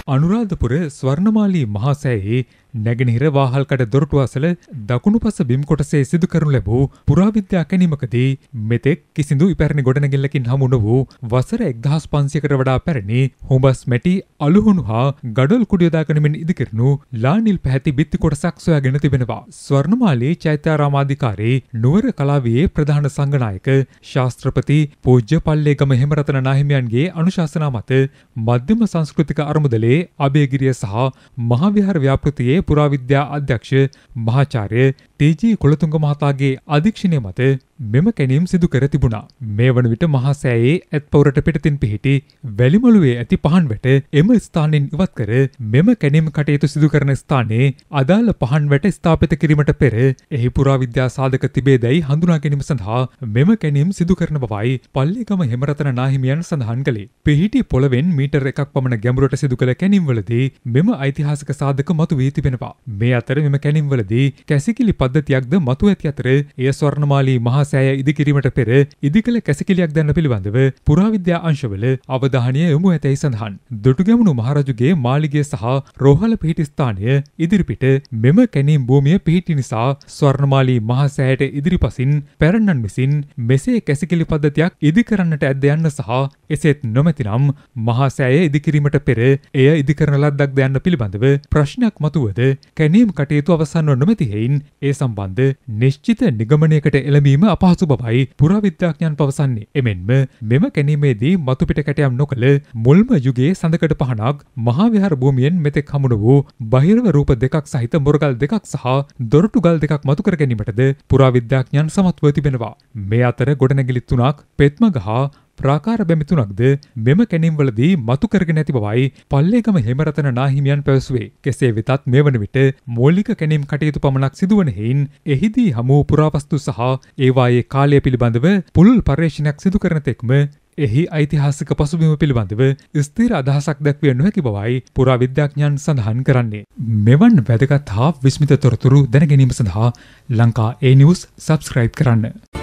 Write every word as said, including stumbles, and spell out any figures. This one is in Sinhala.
අනුරාධපුර ස්වර්ණමාලී මහා සෑයේ නැගෙනහිර වාහල්කඩ දොරටු අසල දකුණු පස බිම් කොටසේ සිදු කරනු ලැබූ පුරාවිද්‍යා කැණීමකදී මෙතෙක් කිසිදු ඉපැරණි ගොඩනැගිල්ලකින් හමු නොවූ වසර එක්දහස් පන්සියයකට වඩා පැරණි හුඹස් මැටි අලුහුණු හා ගඩොල් කුඩි යොදා ගනිමින් ඉදිකරනු ලානිල් පැහැති බිත්ති කොටසක් සොයාගෙන තිබෙනවා. ස්වර්ණමාලී චෛත්‍යාරාමාධිකාරී නුවර කලාවියේ ප්‍රධාන සංඝනායක ශාස්ත්‍රපති පූජ්‍ය පල්ලේගම හෙමරතන නාහිමියන්ගේ අනුශාසනා මත මධ්‍යම සංස්කෘතික අරමුදලේ අබේගිරිය සහ මහාවිහාර ව්‍යාපෘතියේ පුරාවිද්‍යා අධ්‍යක්ෂ මහාචාර්ය ටී.ජී. කුලතුංග මහතාගේ අධීක්ෂණය මත මෙම කැණීම් සිදු කර තිබුණා. මේ වන විට මහා සෑයේ ඇත් පවුරට පිටතින් පිහිටි වැලිමළුවේ ඇති පහන් වැට එම ස්ථානයෙන් ඉවත් කර මෙම කැණීම් කටයුතු සිදු කරන ස්ථානයේ අදාළ පහන් වැට ස්ථාපිත කිරීමට පෙර එහි පුරාවිද්‍යා සාධක තිබේදැයි හඳුනා ගැනීම සඳහා මෙම කැණීම් සිදු කරන බවයි පල්ලේගම හෙමරතන නාහිමියන් සඳහන් කළේ. පිහිටි පොළවෙන් මීටර් එකක් පමණ ගැඹුරට සිදු කළ කැණීම්වලදී මෙම ඓතිහාසික සාධක මතුවී තිබෙනවා. මේ අතර මෙම කැණීම්වලදී කැසිකිලි පද්ධතියක්ද මතු ඇති අතර එය ස්වර්ණමාලී මහා සෑය ඉදිකිරීමට පෙර ඉදිකළ කැසිකිලියක් දැන්න පිළිබඳව පුරාවිද්‍යා අංශවල අවධානය යොමු ඇතැයි සඳහන්. දුටුගැමුණු මහරජුගේ මාලිගය සහ රෝහල පිහිටි ස්ථානය ඉදිරිපිට මෙම කැණීම් භූමිය පිහිටි නිසා ස්වර්ණමාලී මහා සෑයට ඉදිරිපසින් පැරණන් විසින් මෙසේ කැසිකිලි පද්ධතියක් ඉදිකරන්නට ඇද්ද යන්න සහ එසේත් නොමැතිනම් මහා සෑය ඉදිකිරීමට පෙර එය ඉදිකරන ලද්දක්ද යන්න පිළිබඳව ප්‍රශ්නයක් මතුවද කැණීම් කටයුතු අවසන්ව නොමැති හේයින් ඒ සම්බන්ධ නිශ්චිත නිගමනයකට එළඹීම අපහසු බවයි පුරාවිද්‍යාඥයන් පවසන්නේ. එමෙන්ම මෙම කැණීමේදී මතුපිට කැටයම් නොකළ මුල්ම යුගයේ සඳකඩ පහනක් මහා විහාර භූමියෙන් මෙතෙක් හමුන වූ බහිරව රූප දෙකක් සහිත මොරගල් දෙකක් සහ දොරටුගල් දෙකක් මතු කර ගැනීමටද පුරාවිද්‍යාඥයන් සමත්ව තිබෙනවා. මේ අතර ගොඩනැගිලි තුනක් පෙත්මග හා ප්‍රාකාර බැමි තුනක්ද මෙම කැණීම්වලදී මතු කරගෙන ඇති බවයි පල්ලේගම හෙමරතන නාහිමියන් පැවසුවේ. කෙසේ වෙතත් මේ වන විට මූලික කැණීම් කටයුතු පමණක් සිදුවන හේයින් එහිදී හමු පුරාවස්තු සහ ඒවායේ කාලය පිළිබඳව පුළුල් පර්යේෂණයක් සිදු කරන තෙක්ම එහි ඓතිහාසික පසුබිම පිළිබඳව ස්ථිර අදහසක් දැක්විය නොහැකි බවයි පුරාවිද්‍යාඥයන් සඳහන් කරන්නේ. මෙවන් වැදගත් හා විස්මිත තොරතුරු දැන ගැනීම සඳහා ලංකා ඒ නිවුස් සබ්ස්ක්‍රයිබ් කරන්න.